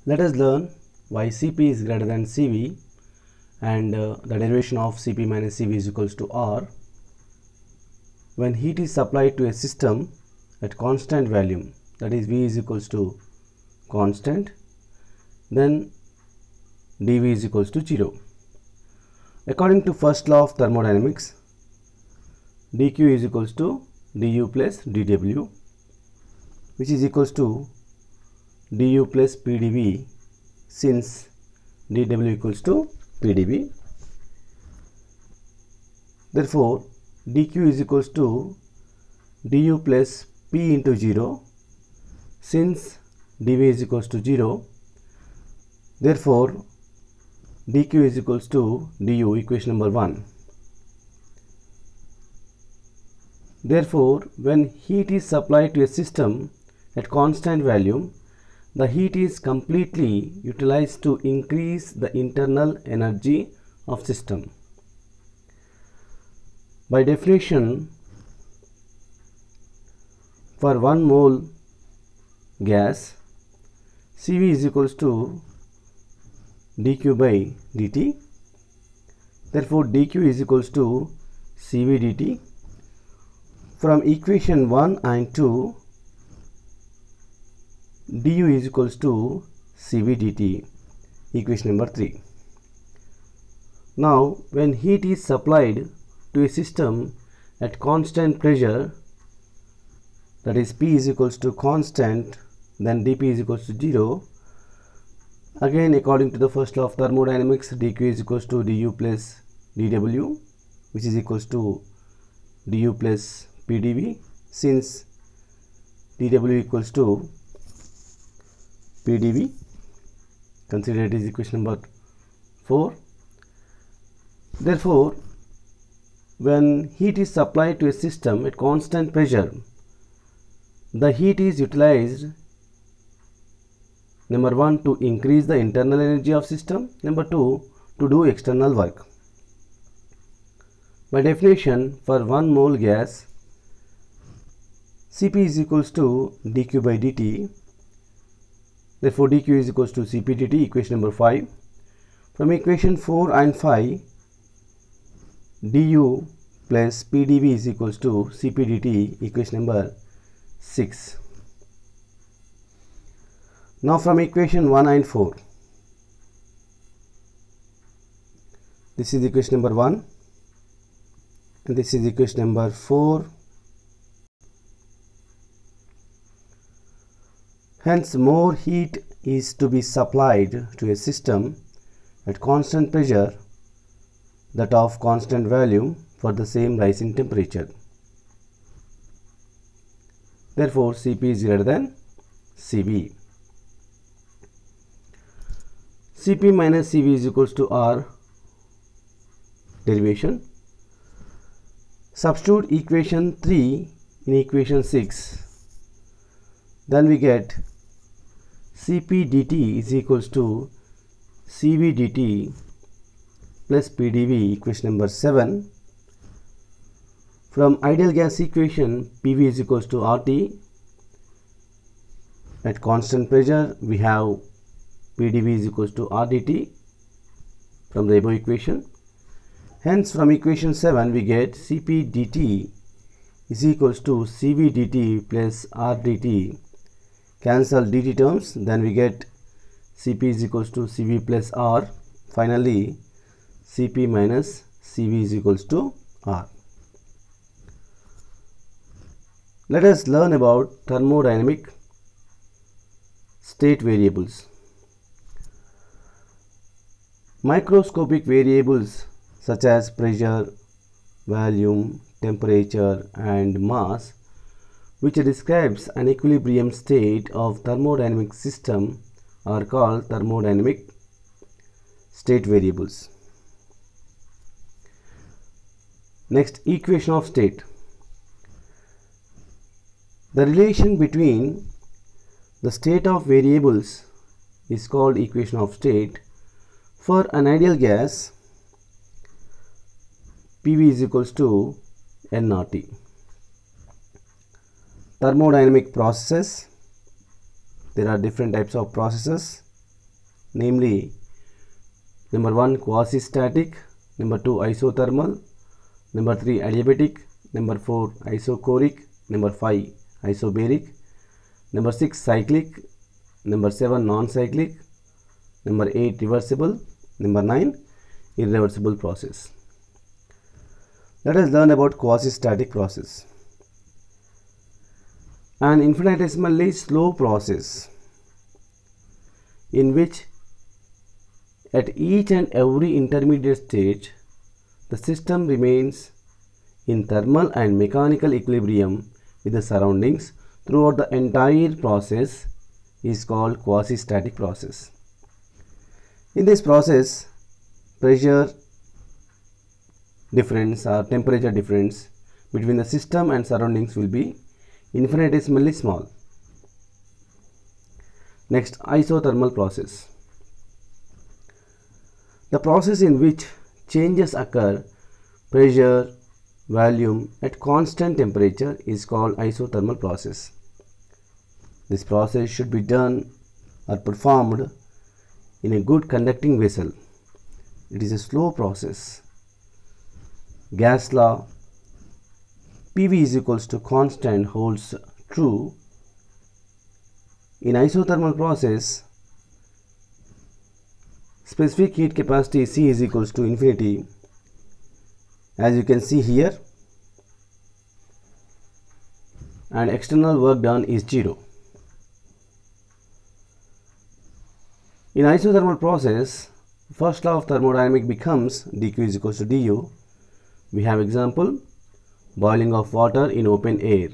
Let us learn why Cp is greater than Cv and the derivation of Cp minus Cv is equals to R. When heat is supplied to a system at constant volume, that is V is equals to constant, then dV is equals to 0. According to first law of thermodynamics, dq is equals to du plus dw, which is equals to du plus pdv, since dw equals to pdv. Therefore, dq is equals to du plus p into 0, since dv is equals to 0. Therefore, dq is equals to du, equation number 1. Therefore, when heat is supplied to a system at constant volume, the heat is completely utilized to increase the internal energy of system. By definition, for 1 mole gas, Cv is equals to dq by dt. Therefore, dq is equals to Cv dt. From equation 1 and 2, du is equals to Cv dt, equation number 3. Now, when heat is supplied to a system at constant pressure, that is P is equals to constant, then dP is equals to 0. Again, according to the first law of thermodynamics, dq is equals to du plus dw, which is equals to du plus pdv, since dw equals to pdv. Consider it is equation number 4. Therefore, when heat is supplied to a system at constant pressure, the heat is utilized, number 1, to increase the internal energy of system, number 2, to do external work. By definition, for 1 mole gas, Cp is equals to dq by dt. Therefore, dq is equals to Cp dt, equation number 5. From equation 4 and 5, du plus pdv is equals to Cp dt, equation number 6. Now, from equation 1 and 4, this is equation number 1 and this is equation number 4. Hence, more heat is to be supplied to a system at constant pressure, that of constant volume, for the same rising temperature. Therefore, Cp is greater than Cv. Cp minus Cv is equals to R. Derivation. Substitute equation 3 in equation 6. Then we get Cp dt is equals to Cv dt plus pdv, equation number 7. From ideal gas equation, Pv is equals to RT. At constant pressure, we have pdv is equals to RdT from the above equation. Hence, from equation 7, we get Cp dt is equals to Cv dt plus RdT. Cancel dt terms, then we get Cp is equals to Cv plus R. Finally, Cp minus Cv is equals to R. Let us learn about thermodynamic state variables. Microscopic variables such as pressure, volume, temperature and mass, which describes an equilibrium state of thermodynamic system, are called thermodynamic state variables. Next, equation of state. The relation between the state of variables is called equation of state. For an ideal gas, Pv is equals to nRT. Thermodynamic processes. There are different types of processes. namely number 1 quasi-static, number 2 isothermal, number 3 adiabatic, number 4 isochoric, number 5 isobaric, number 6 cyclic, number 7 non-cyclic, number 8 reversible, number 9 irreversible process. Let us learn about quasi-static process. An infinitesimally slow process in which at each and every intermediate stage the system remains in thermal and mechanical equilibrium with the surroundings throughout the entire process is called quasi-static process. In this process, pressure difference or temperature difference between the system and surroundings will be infinitesimally small. Next, isothermal process. The process in which changes occur pressure, volume at constant temperature is called isothermal process. This process should be done or performed in a good conducting vessel. It is a slow process. Gas law PV is equals to constant holds true. In isothermal process, specific heat capacity C is equals to infinity, as you can see here, and external work done is 0. In isothermal process, first law of thermodynamics becomes dq is equals to du. We have example, boiling of water in open air.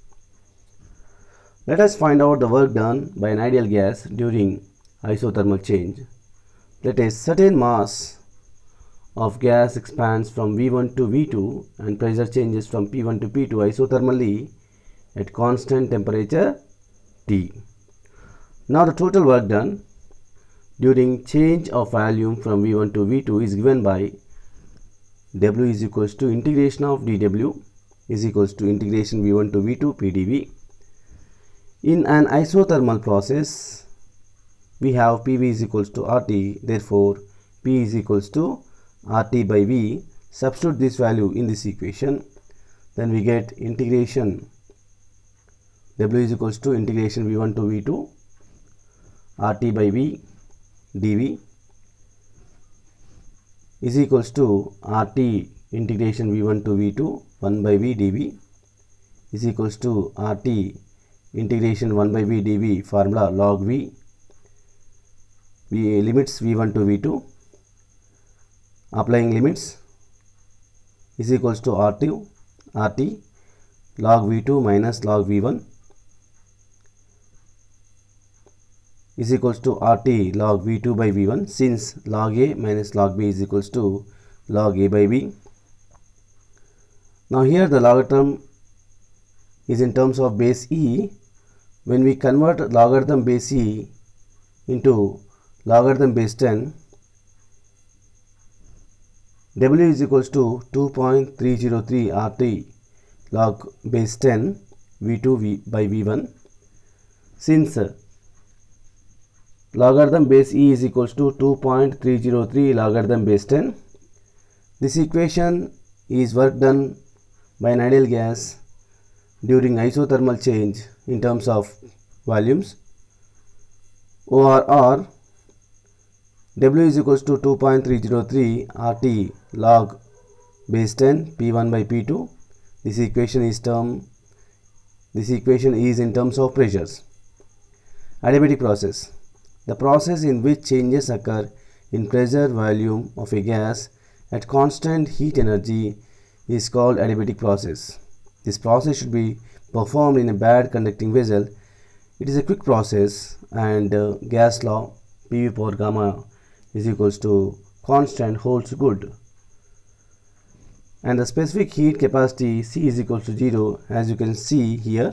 Let us find out the work done by an ideal gas during isothermal change. Let a certain mass of gas expands from V1 to V2 and pressure changes from P1 to P2 isothermally at constant temperature T. Now the total work done during change of volume from V1 to V2 is given by W is equals to integration of dW is equals to integration V1 to V2 PdV. In an isothermal process, we have PV is equals to RT, therefore P is equals to RT by V. Substitute this value in this equation, then we get integration W is equals to integration V1 to V2 RT by V dV is equals to RT integration V1 to V2 1 by V dV is equals to RT integration 1 by V dV formula log V. We limits V1 to V2, applying limits is equals to RT log V2 minus log V1 is equals to RT log V2 by V1, since log A minus log B is equals to log A by B. Now here the logarithm is in terms of base E. When we convert logarithm base E into logarithm base 10, W is equals to 2.303 RT log base 10 V2 by V1. Since logarithm base E is equals to 2.303 logarithm base 10, this equation is work done by an ideal gas during isothermal change in terms of volumes. ORR W is equals to 2.303 RT log base 10 P1 by P2. This equation is in terms of pressures. Adiabatic process. The process in which changes occur in pressure volume of a gas at constant heat energy is called adiabatic process. This process should be performed in a bad conducting vessel. It is a quick process, and gas law PV power gamma is equals to constant holds good, and the specific heat capacity C is equals to 0, as you can see here,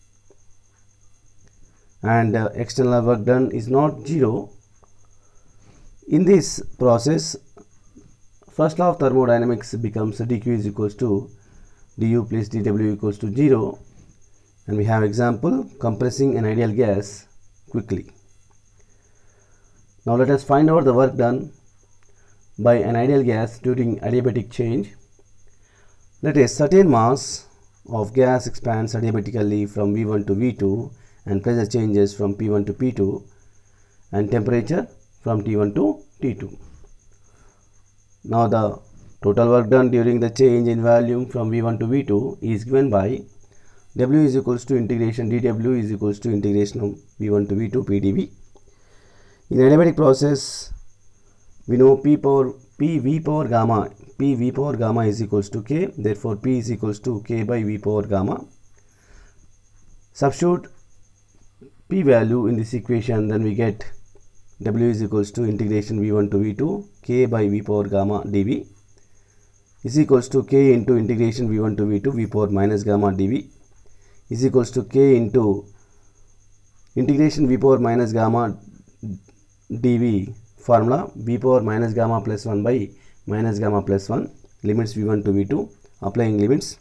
and external work done is not 0. In this process, first law of thermodynamics becomes dq is equals to du plus dw equals to 0, and we have example compressing an ideal gas quickly. Now let us find out the work done by an ideal gas during adiabatic change. Let a certain mass of gas expands adiabatically from V1 to V2 and pressure changes from P1 to P2 and temperature from T1 to T2. Now the total work done during the change in volume from V1 to V2 is given by W is equals to integration dW is equals to integration of V1 to V2 PdV. In adiabatic process, we know PV power gamma is equals to K, therefore P is equals to K by V power gamma. Substitute P value in this equation, then we get W is equals to integration V1 to V2 K by V power gamma dV is equals to K into integration V1 to V2 V power minus gamma dV is equals to K into integration V power minus gamma dV formula V power minus gamma plus 1 by minus gamma plus 1 limits V1 to V2 applying limits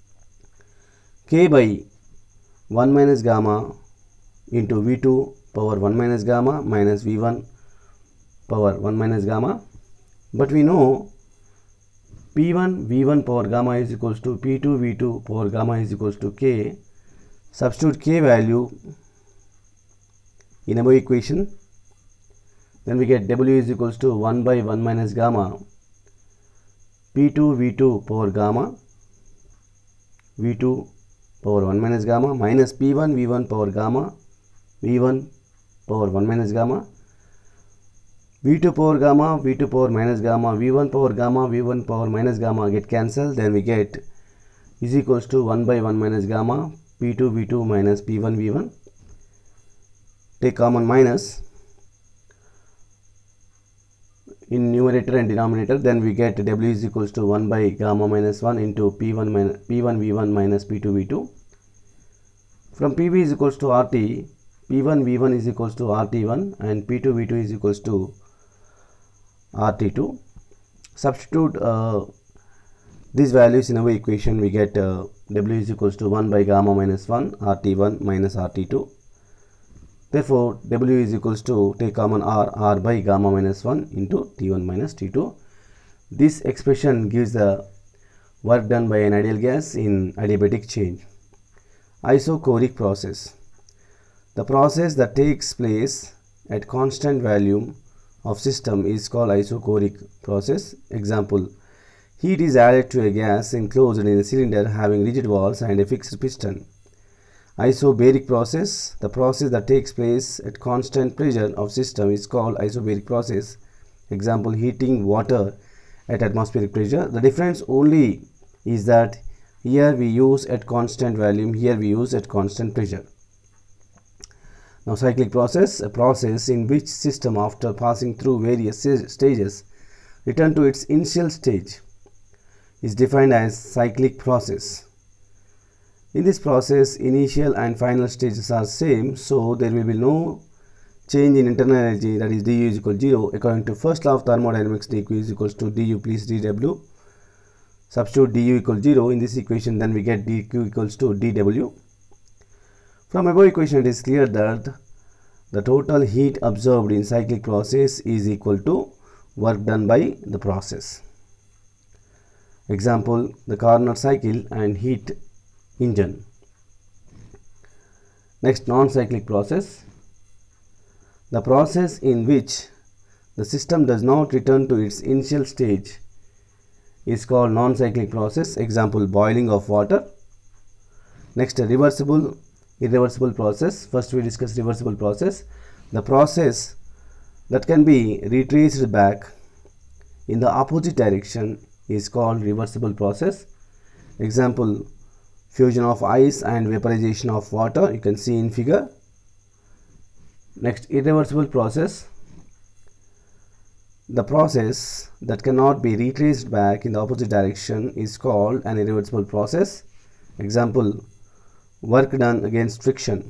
K by 1 minus gamma into V2 power 1 minus gamma minus V1 power 1 minus gamma, but we know P1 V1 power gamma is equals to P2 V2 power gamma is equals to K. Substitute K value in above equation, then we get W is equals to 1 by 1 minus gamma P2 V2 power gamma V2 power 1 minus gamma minus P1 V1 power gamma V1 power 1 minus gamma V2 power gamma V2 power minus gamma V1 power gamma V1 power minus gamma get cancelled, then we get is equals to 1 by 1 minus gamma P2 V2 minus P1 V1. Take common minus in numerator and denominator, then we get W is equals to 1 by gamma minus 1 into P1 V1 minus P2 V2. From PV is equals to RT, P1 V1 is equals to RT1 and P2 V2 is equals to RT2. Substitute these values in our equation, we get W is equals to 1 by gamma minus 1 RT1 minus RT2. Therefore, W is equals to, take common R by gamma minus 1 into T1 minus T2. This expression gives the work done by an ideal gas in adiabatic change. Isochoric process. The process that takes place at constant volume of system is called isochoric process. Example, heat is added to a gas enclosed in a cylinder having rigid walls and a fixed piston. Isobaric process. The process that takes place at constant pressure of system is called isobaric process. Example, heating water at atmospheric pressure. The difference only is that here we use at constant volume, here we use at constant pressure. Now cyclic process, a process in which system after passing through various stages return to its initial stage, is defined as cyclic process. In this process, initial and final stages are same, so there will be no change in internal energy, that is du is equal to 0. According to first law of thermodynamics, dq is equals to du plus dw. Substitute du equals 0 in this equation, then we get dq equals to dw. From above equation, it is clear that the total heat absorbed in cyclic process is equal to work done by the process. Example, the Carnot cycle and heat engine. Next, non-cyclic process. The process in which the system does not return to its initial stage is called non-cyclic process. Example, boiling of water. Next, a reversible, irreversible process. First we discuss reversible process. The process that can be retraced back in the opposite direction is called reversible process. Example, fusion of ice and vaporization of water, you can see in figure. Next, irreversible process. The process that cannot be retraced back in the opposite direction is called an irreversible process. Example, work done against friction.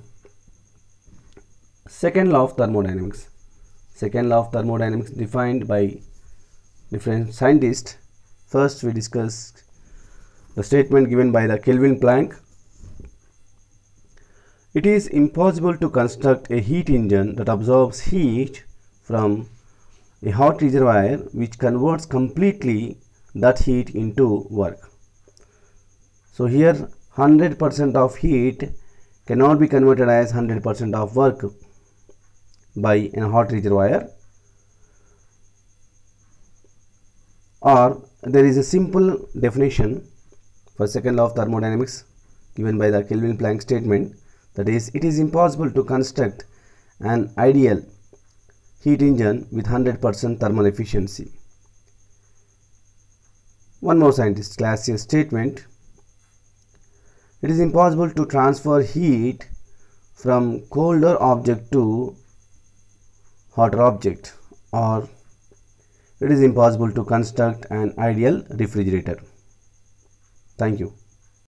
Second law of thermodynamics. Second law of thermodynamics defined by different scientists. First we discuss the statement given by the Kelvin Planck. It is impossible to construct a heat engine that absorbs heat from a hot reservoir which converts completely that heat into work. So here 100% of heat cannot be converted as 100% of work by a hot reservoir, or there is a simple definition for second law of thermodynamics given by the Kelvin-Planck statement, that is, it is impossible to construct an ideal heat engine with 100% thermal efficiency. One more scientist Clausius statement: it is impossible to transfer heat from colder object to hotter object, or it is impossible to construct an ideal refrigerator. Thank you.